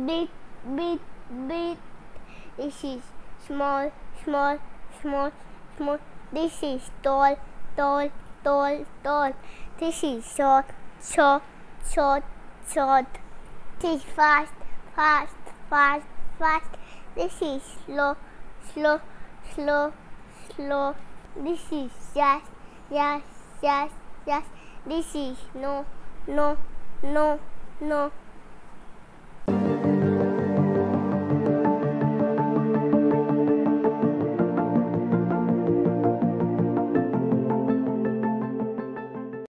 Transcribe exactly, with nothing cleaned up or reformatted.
big, big, big. This is small, small, small, small. This is tall, tall, tall, tall. This is short, short, short, short. This is fast, fast, fast, fast. This is slow, slow, slow, slow. This is yes, yes, yes, yes. This is no, no, no, no.